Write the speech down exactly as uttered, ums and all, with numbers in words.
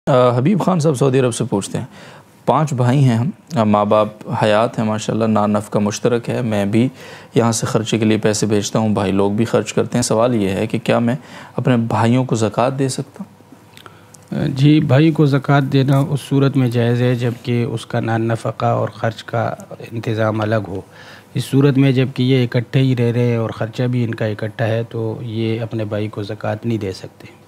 अ, हबीब खान साहब सऊदी अरब से पूछते हैं, पांच भाई हैं हम, माँ बाप हयात हैं माशाल्लाह, नान नफ़ का मुश्तरक है, मैं भी यहाँ से ख़र्चे के लिए पैसे भेजता हूँ, भाई लोग भी खर्च करते हैं। सवाल ये है कि क्या मैं अपने भाइयों को ज़कात दे सकता हूँ? जी, भाई को ज़कात देना उस सूरत में जायज़ है जबकि उसका नान नफ़क़ा और ख़र्च का इंतज़ाम अलग हो। इस सूरत में जबकि ये इकट्ठे ही रह रहे हैं और ख़र्चा भी इनका इकट्ठा है, तो ये अपने भाई को ज़कात नहीं दे सकते।